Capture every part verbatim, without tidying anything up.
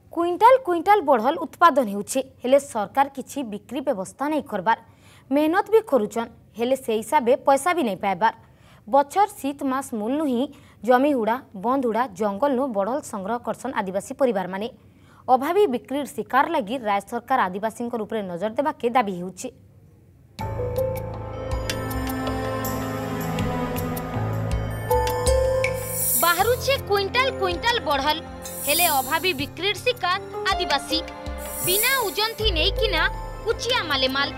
Quintal quintal बढ़ल उत्पादन होउछे हेले सरकार किछि बिक्री व्यवस्था नहीं करबार मेहनत भी करुचन हेले से हिसाबे पैसा भी नहीं पाइबार बचर शीत मास मूल ही जमी हुड़ा बंद हुड़ा जंगल नु बढ़ल संग्रह करसन आदिवासी परिवार माने अभावी बिक्री शिकार लगी राज्य सरकार आदिवासी ऊपर नजर देवा के दाबी होउछे। बाहरुचे क्विंटाल क्विंटाल बढ़ल हेले अभावी बिक्री शिकार आदिवासी बिना ओजन थी नहीं किना कुचिया मालेमाल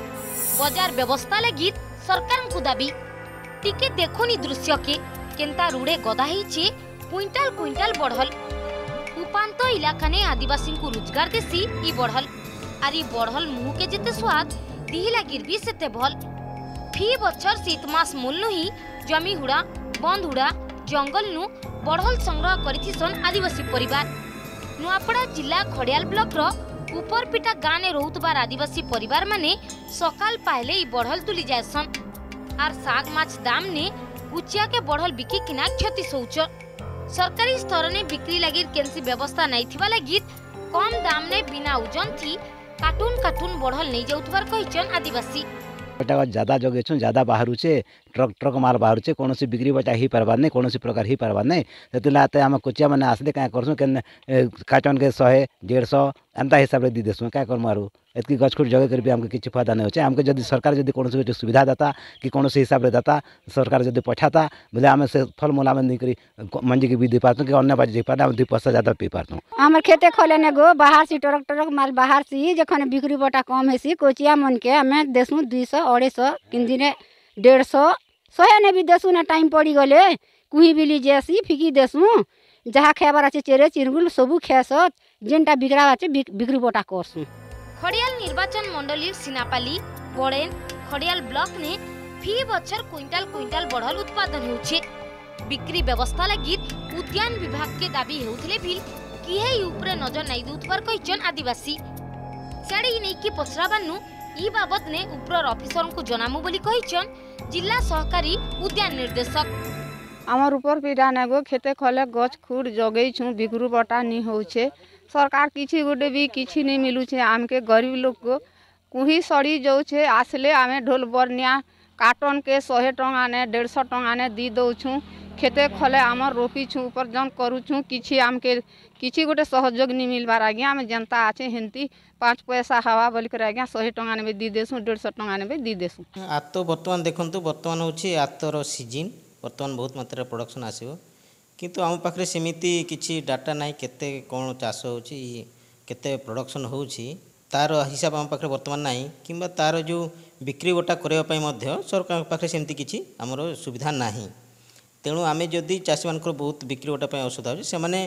बाजार व्यवस्था लगी सरकार को दाबी टिके देखोनी दृश्य के केंता रूड़े गदा हिचे क्विंटाल क्विंटाल बढ़ल उपांत इलाका ने आदिवासी को रोजगार देसी ई बढ़ल आरी बढ़ल मुंह के जेते स्वाद दिही लागिर भी सेते भल फी बचर शीत मास मूल ही जमी हुड़ा बंद हुड़ा जंगल नु बढ़ल संग्रह करिथिसन आदिवासी परिवार नुआपड़ा जिला खड़ियाल ब्लॉक रो उपरपिटा गाँ ने रोहुतबार आदिवासी परिवार माने सकाल पाइले ई बढ़ल तुली जायसन आर साग माछ दाम ने कुचिया के बढ़ल बिकी किना क्षति सोच सरकारी स्तर ने बिक्री लगी केंसी व्यवस्था नहीं थिबा लगी कम दाम ने बिना ओजन थी कार्टून कार्टून बढ़ल नहीं जाउतबार कहिचन आदिवासी ज्यादा जगे छुं ज्यादा बाहरुचे ट्रक ट्रक माल बाहरुचे कौन सी बिक्री बटा ही पारबार नहीं कौन प्रकार ही पारबार नहीं से आम कुचिया मैंने आसले क्या करसुँ के कार्टन के शहे डेढ़ सौ एंता हिसाब से दी देसुँ क्या करमु आरु एतकी गछखुट जगह कर भी हमको किसी फायदा नहीं होचे हमको जदि सरकार जदि कौन सी सुविधा देता कि कौन सी हिसाब से देता सरकार जदि पठाता बोले आम से फल मूल आम नहीं करी मंजी के भी दे पातु कि अन्य बाजी पाता दुई पैसा ज्यादा पी पातु आम खेते खोले ने गो बाहर से ट्रक ट्रक माल बाहर से जखन बिक्री बटा कम है कोचिया मन के आम देसुँ दुई सौ अढ़ाई सौ किन दिन डेढ़ सौ शहे ने भी देसुँ ना टाइम पड़ी गले कुही बिली जैसी फिकी देसुँ जहाँ खेबार अच्छे चेरे चिरगुल सबू खेस जेनटा बिगड़ा अच्छे बिक्री बटा करसुँ। खड़ियाल निर्वाचन मंडली सिनापाली बड़ेन खड़ियाल ब्लॉक ने फी बचर क्विंटाल क्विंटाल बढ़ल उत्पादन होउछे बिक्री व्यवस्था लगी उद्यान विभाग के दाबी हेउथले भी किहे ऊपर नजर नहीं दूतबार कहिचन आदिवासी साड़ी नहीं कि पचराबानु ई बाबत ने ऊपर ऑफिसर को जनामु बोली कहिचन जिला सहकारी उद्यान निर्देशक आमर ऊपर पीड़ा नेगो खेते खोले गछ खुट जगई छु बिक्रू बटा नहीं होउछे सरकार किछि गोटे भी किछि नहीं मिलुछे आमके गरीब लोग को कुही सड़ी जाउछे आसले आमे ढोल बरनिया कार्टन के सौ टंगा ने डेढ़ सौ टंगा ने दी दउछु खेते खोले आमर रोपी छु उपार्जन करूछु किछि आमके किछि गोटे सहयोग नहीं मिलबार आज्ञा आम जनता आछे हेंती पाँच पैसा हवा बोल कर आज्ञा सौ टंगा ने दी देसु डेढ़ सौ टंगा ने दी देसु आज तो बर्तमान देखंतु बर्तमान होछि आतर सीजन बर्तमान बहुत मात्रा प्रोडक्शन आसीबो किंतु आम पाखरे सेमिति किछि डाटा नाही केते कोन चाष होछि केते प्रोडक्शन होछि तार हिसाब आम पाखरे वर्तमान नाही किंबा तार जो बिक्री बटा करबा पई मध्य सरकार पाखरे सेमिति किछि हमरो सुविधा नाही तेणु आमे जदि चाषी मानकर बहुत बिक्री बटा पई असुविधा होछि से माने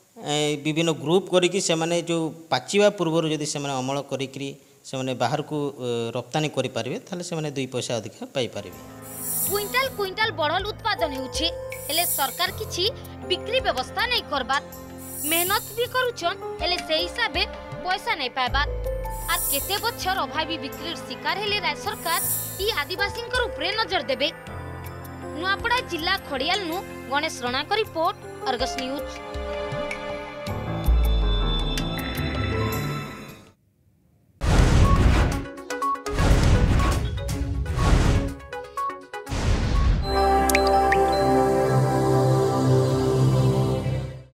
विभिन्न ग्रुप करिकि से माने जो पाचिबा पूर्व जदि से माने अमल करिकि से माने बाहर को रप्तानी करि पारिबे थाले से माने दुई पैसा अधिक पाई पारिबे क्विंटाल क्विंटाल बढ़ल उत्पादन होउछे हेले सरकार किछि बिक्री व्यवस्था नहीं करबार मेहनत भी करूछन हेले से हिसाबे पैसा नहीं पाइबार आर केते बछर अभावी बिक्री शिकार हेले राज्य सरकार ई आदिवासी ऊपर नजर देबे। नुआपड़ा जिला खड़ियाल नु गणेश रणा को रिपोर्ट अर्गस न्यूज।